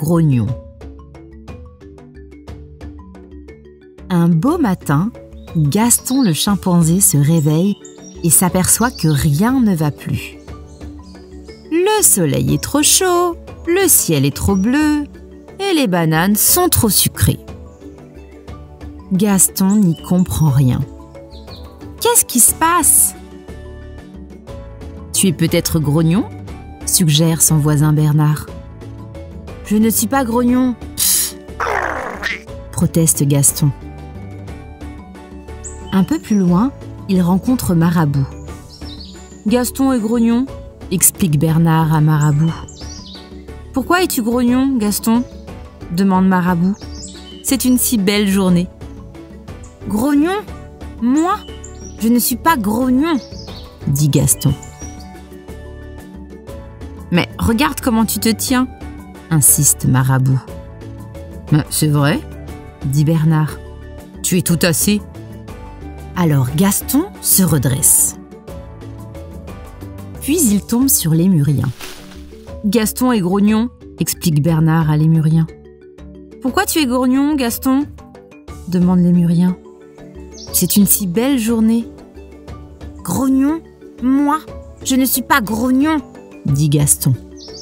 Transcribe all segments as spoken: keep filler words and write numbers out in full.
grognon. Un beau matin, Gaston le chimpanzé se réveille et s'aperçoit que rien ne va plus. Le soleil est trop chaud, le ciel est trop bleu et les bananes sont trop sucrées. Gaston n'y comprend rien. Qu'est-ce qui se passe ? Tu es peut-être grognon ? Suggère son voisin Bernard. Je ne suis pas grognon, Pff, proteste Gaston. Un peu plus loin, il rencontre Marabout. Gaston est grognon, explique Bernard à Marabout. Pourquoi es-tu grognon, Gaston ? Demande Marabout. C'est une si belle journée. Grognon ? Moi ? Je ne suis pas grognon, dit Gaston. Mais regarde comment tu te tiens, insiste Marabout. C'est vrai, dit Bernard. Tu es tout tassé. Alors Gaston se redresse. Puis il tombe sur Lémurien. Gaston est grognon, explique Bernard à Lémurien. Pourquoi tu es grognon, Gaston ? Demande Lémurien. C'est une si belle journée. Grognon ? Moi ? Je ne suis pas grognon, dit Gaston.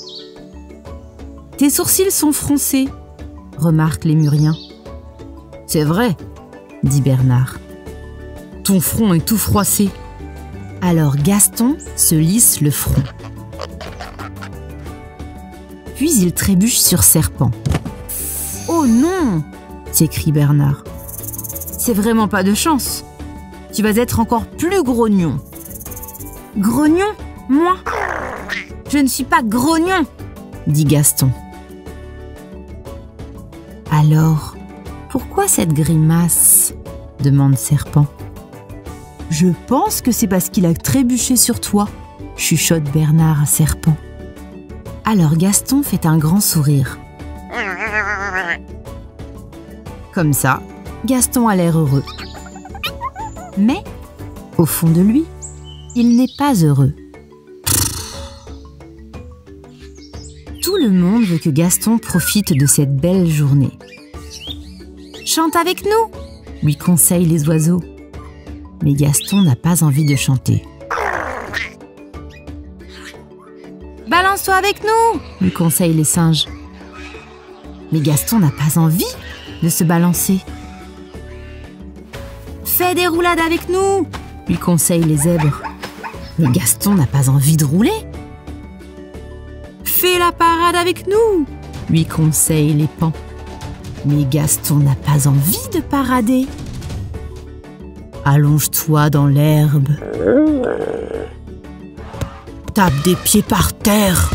Tes sourcils sont froncés, remarque Lémurien. C'est vrai, dit Bernard. Ton front est tout froissé. Alors Gaston se lisse le front. Puis il trébuche sur Serpent. Oh non, s'écrie Bernard. C'est vraiment pas de chance. Tu vas être encore plus grognon. Grognon ? Moi ? Je ne suis pas grognon, dit Gaston. Alors, pourquoi cette grimace ? Demande Serpent. Je pense que c'est parce qu'il a trébuché sur toi, chuchote Bernard à Serpent. Alors Gaston fait un grand sourire. Comme ça, Gaston a l'air heureux. Mais, au fond de lui, il n'est pas heureux. Tout le monde veut que Gaston profite de cette belle journée. Chante avec nous, lui conseillent les oiseaux. Mais Gaston n'a pas envie de chanter. Balance-toi avec nous, lui conseillent les singes. Mais Gaston n'a pas envie de se balancer. Fais des roulades avec nous, lui conseillent les zèbres. Mais Gaston n'a pas envie de rouler. Fais la parade avec nous, lui conseillent les paons. Mais Gaston n'a pas envie de parader. Allonge-toi dans l'herbe. Tape des pieds par terre.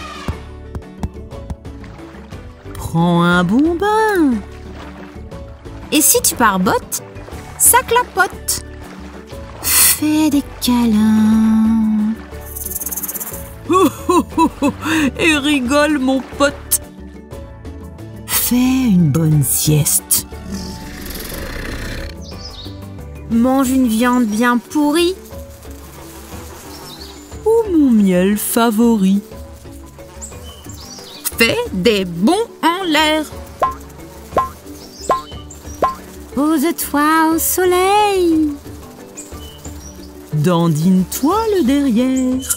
Prends un bon bain. Et si tu barbottes, ça clapote. Fais des câlins. Oh, oh, oh, oh, et rigole, mon pote. Fais une bonne sieste. Mange une viande bien pourrie. Ou mon miel favori. Fais des bonds en l'air. Pose-toi au soleil. Dandine-toi le derrière.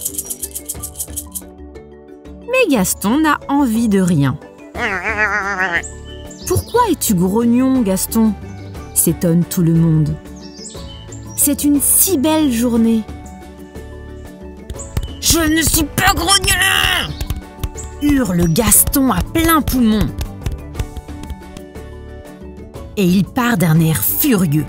Mais Gaston n'a envie de rien. Pourquoi es-tu grognon, Gaston ? S'étonne tout le monde. C'est une si belle journée. Je ne suis pas grognon ! Hurle Gaston à plein poumon. Et il part d'un air furieux.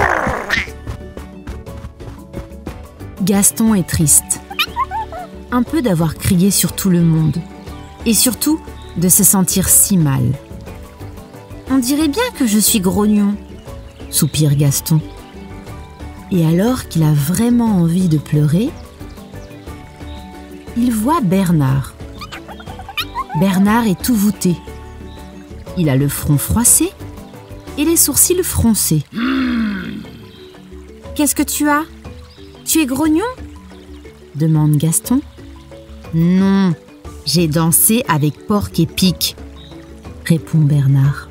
Gaston est triste. Un peu d'avoir crié sur tout le monde. Et surtout, de se sentir si mal. On dirait bien que je suis grognon, soupire Gaston. Et alors qu'il a vraiment envie de pleurer, il voit Bernard. Bernard est tout voûté. Il a le front froissé et les sourcils froncés. « Qu'est-ce que tu as ? Tu es grognon ?» demande Gaston. « Non, j'ai dansé avec Porc et Pic, » répond Bernard.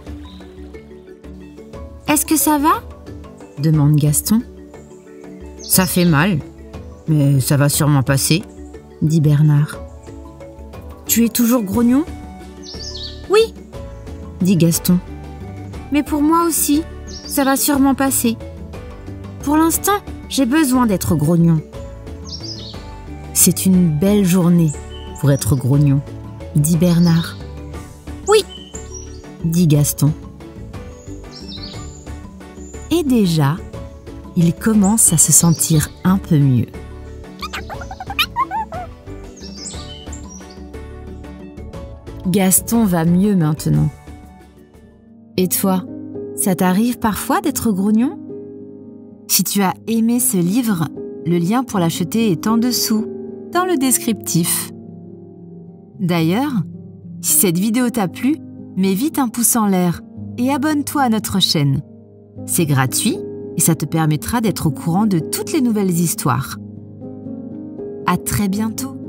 Est-ce que ça va ? Demande Gaston. Ça fait mal, mais ça va sûrement passer, dit Bernard. Tu es toujours grognon ? Oui, dit Gaston. Mais pour moi aussi, ça va sûrement passer. Pour l'instant, j'ai besoin d'être grognon. C'est une belle journée pour être grognon, dit Bernard. Oui, dit Gaston. Et déjà, il commence à se sentir un peu mieux. Gaston va mieux maintenant. Et toi, ça t'arrive parfois d'être grognon ? Si tu as aimé ce livre, le lien pour l'acheter est en dessous, dans le descriptif. D'ailleurs, si cette vidéo t'a plu, mets vite un pouce en l'air et abonne-toi à notre chaîne. C'est gratuit et ça te permettra d'être au courant de toutes les nouvelles histoires. À très bientôt!